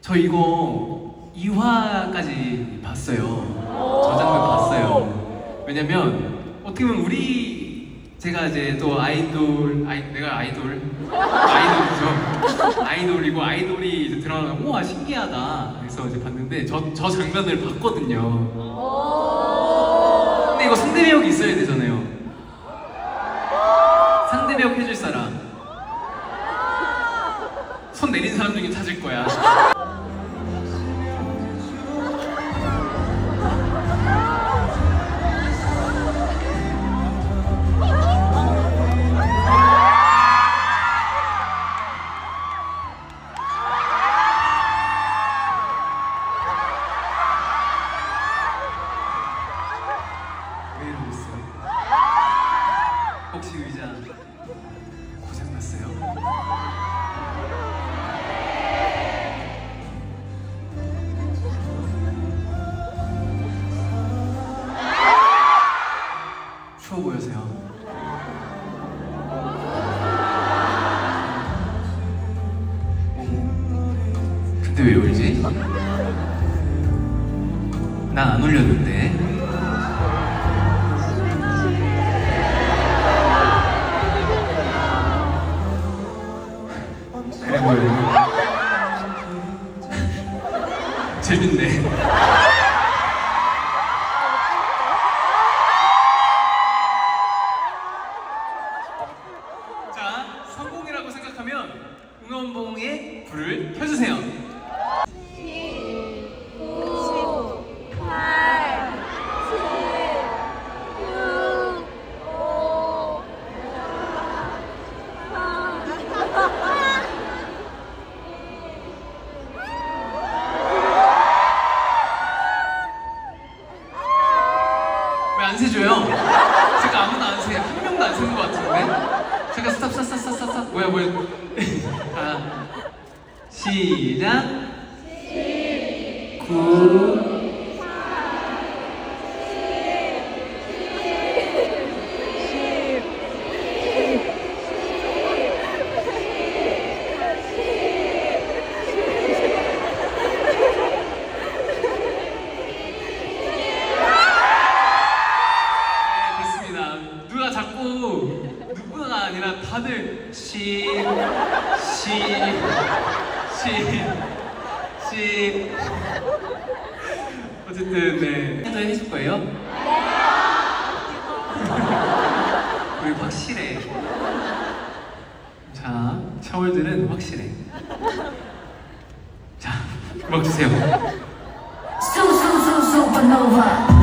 저 이거 2화까지 봤어요. 저 장면 봤어요. 왜냐면 어떻게 보면 제가 이제 또 내가 아이돌이죠. 아이돌이고 아이돌이 이제 들어가면 우와 신기하다. 그래서 이제 봤는데 저 장면을 봤거든요. 근데 이거 상대 배역이 있어야 되잖아요. 상대 배역 해줄 사람. 손 내린 사람 중에 찾을 거야. 왜 이러고 있어요? 혹시 의자 고장났어요? 추워 보여서요. 근데 왜 울지? 난 안 울렸는데. 그래 보여요. 재밌네. 자, 성공이라고 생각하면 응원봉에 불을 켜주세요. 9, 8, 7, 6, 5, 4. 왜 안 세줘요? 제가 아무나 안 세. 한 명도 안 세는 것 같은데? 제가 스탑 뭐야 자, 시작. 9 누구가 아니라 다들 어쨌든 네 해도 해줄 거예요? 우리 확실해. 자, 샤월들은 확실해. 자, 음악 주세요. Supernova.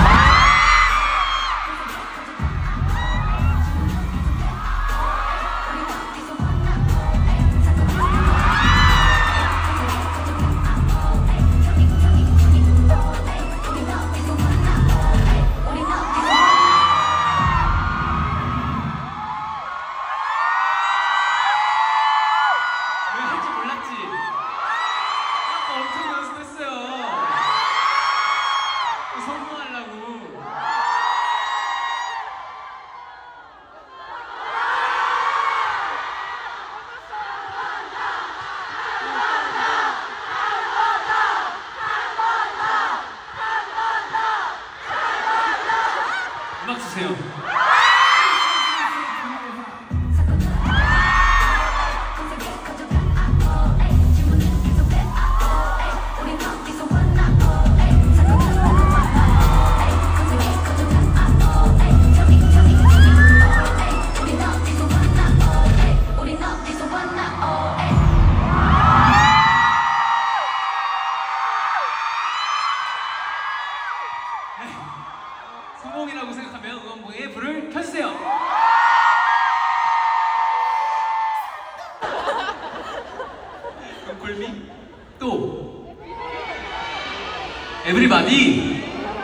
음악 주세요. 성공이라고 생각하면 응원봉에 불을 켜주세요. 그럼 골미 또 에브리바디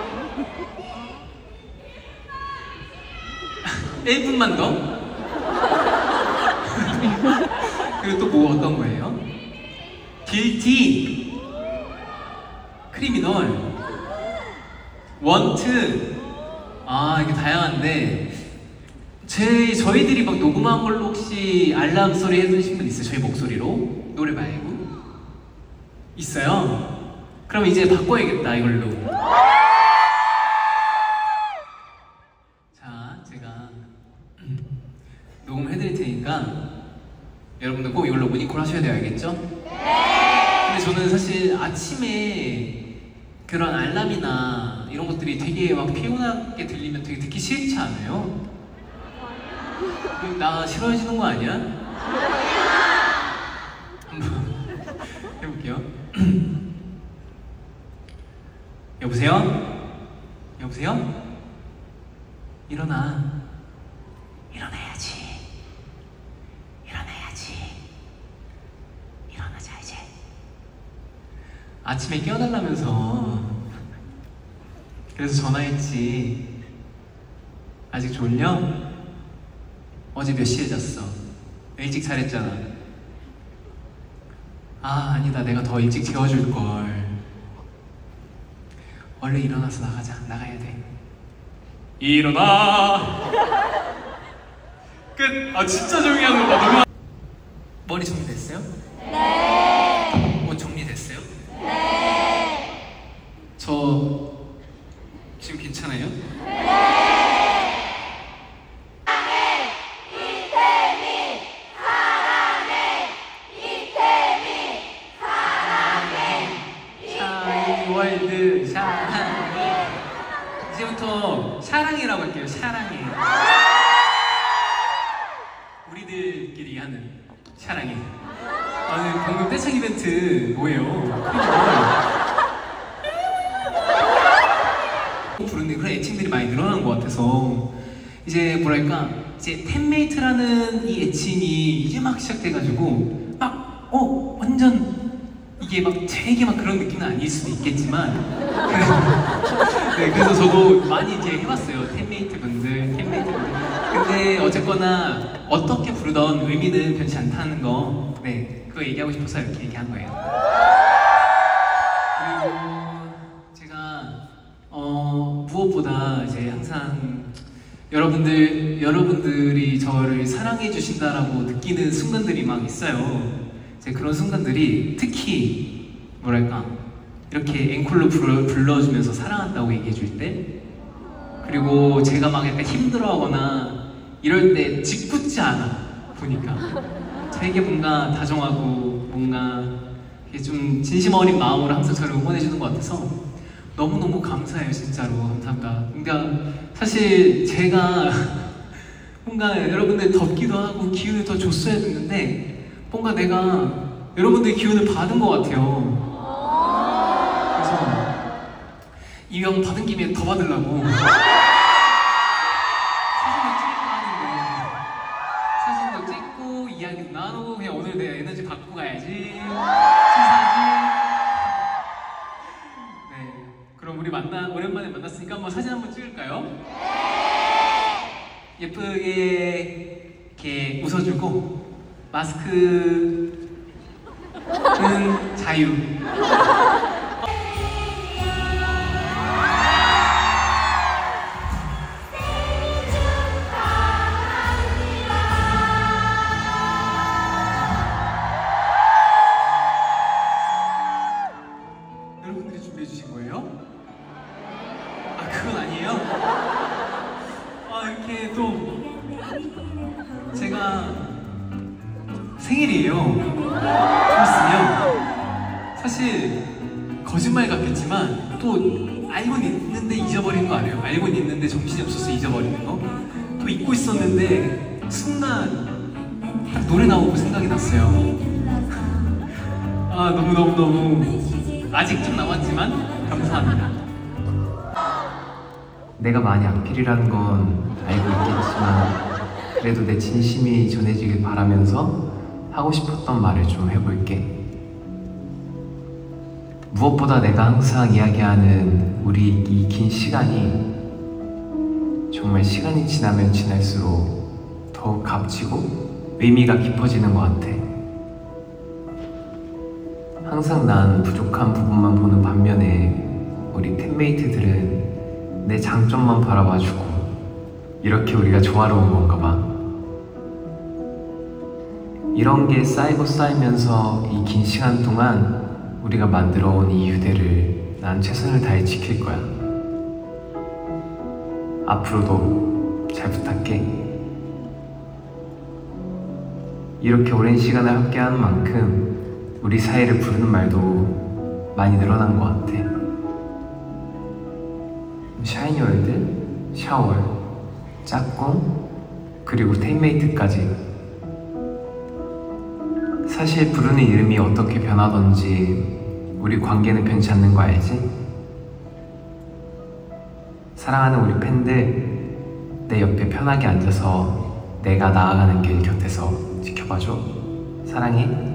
1분만 더. 그리고 또 뭐 어떤 거예요? 길티, 크리미널, 원트. 아, 이게 다양한데 저희들이 막 녹음한 걸로 혹시 알람 소리 해주신 분 있어요? 저희 목소리로? 노래 말고? 있어요? 그럼 이제 바꿔야겠다 이걸로. 자, 제가 녹음해드릴 테니까 여러분들 꼭 이걸로 모니콜 하셔야 돼요, 알겠죠? 근데 저는 사실 아침에 그런 알람이나 이런 것들이 되게 막 피곤하게 들리면 되게 듣기 싫지 않아요? 나 싫어해지는 거 아니야? 한번 해볼게요. 여보세요? 여보세요? 일어나. 일어나야지. 일어나야지. 일어나자 이제. 아침에 깨워달라면서. 그래서 전화했지. 아직 졸려? 어제 몇 시에 잤어? 일찍 잘했잖아. 아, 아니다. 내가 더 일찍 재워줄걸. 얼른 일어나서 나가자. 나가야 돼. 일어나. 끝. 아, 진짜 조용히 하는 거봐. 너무. 머리 정리됐어요? 네. 옷 정리됐어요? 네. 저 지금 괜찮아요? 월드 샤랑이. 이제부터 샤랑이라고 할게요. 샤랑이. 우리들끼리 하는 샤랑이. 아니, 방금 떼창 이벤트 뭐예요? 부르는 그런 애칭들이 많이 늘어난 것 같아서 이제 뭐랄까, 이제 텐메이트라는 이 애칭이 이제 막 시작돼가지고 막 완전 이게 막 되게 막 그런 느낌은 아닐 수도 있겠지만 네, 그래서 저도 많이 이제 해봤어요. 텐메이트 분들. 근데 어쨌거나 어떻게 부르던 의미는 변치 않다는 거, 네, 그거 얘기하고 싶어서 이렇게 얘기한 거예요. 그리고 제가 무엇보다 이제 항상 여러분들이 저를 사랑해 주신다라고 느끼는 순간들이 막 있어요. 그런 순간들이 특히 뭐랄까, 이렇게 앵콜로 불러주면서 사랑한다고 얘기해줄 때, 그리고 제가 막 약간 힘들어하거나 이럴 때 짓궂지 않아 보니까 되게 뭔가 다정하고 뭔가 좀 진심 어린 마음으로 항상 저를 응원해주는 것 같아서 너무너무 감사해요. 진짜로 감사합니다. 그러니까 사실 제가 뭔가 여러분들 덥기도 하고 기운을 더 줬어야 됐는데 뭔가 내가 여러분들의 기운을 받은 것 같아요. 그래서 이 형 받은 김에 더 받으려고 사진도 찍고 이야기도 나누고 그냥 오늘 내 에너지 받고 가야지. 시사지. 네, 그럼 우리 오랜만에 만났으니까 한번 사진 한번 찍을까요? 예쁘게 이렇게 웃어주고 마스크는 자유. 여러분들이 준비해 주신 거예요? 아, 그건 아니에요? 아, 이렇게 또 제가 생일이에요. 좀 있으면. 사실 거짓말 같겠지만 또 알고는 있는데 잊어버린 거 알아요? 알고는 있는데 정신이 없어서 잊어버리는 거? 또 잊고 있었는데 순간 딱 노래 나오고 생각이 났어요. 아, 너무 아직 좀 남았지만 감사합니다. 내가 많이 악필이라는 건 알고 있겠지만 그래도 내 진심이 전해지길 바라면서 하고 싶었던 말을 좀 해볼게. 무엇보다 내가 항상 이야기하는 우리 이 긴 시간이 정말 시간이 지나면 지날수록 더욱 값지고 의미가 깊어지는 것 같아. 항상 난 부족한 부분만 보는 반면에 우리 팬메이트들은 내 장점만 바라봐주고 이렇게 우리가 조화로운 건가 봐. 이런 게 쌓이고 쌓이면서 이 긴 시간 동안 우리가 만들어 온 이 유대를 난 최선을 다해 지킬 거야. 앞으로도 잘 부탁해. 이렇게 오랜 시간을 함께하는 만큼 우리 사이를 부르는 말도 많이 늘어난 것 같아. 샤이니월드, 샤월, 짝꿍, 그리고 테임메이트까지. 사실 부르는 이름이 어떻게 변하던지 우리 관계는 변치 않는 거 알지? 사랑하는 우리 팬들, 내 옆에 편하게 앉아서 내가 나아가는 길 곁에서 지켜봐줘. 사랑해.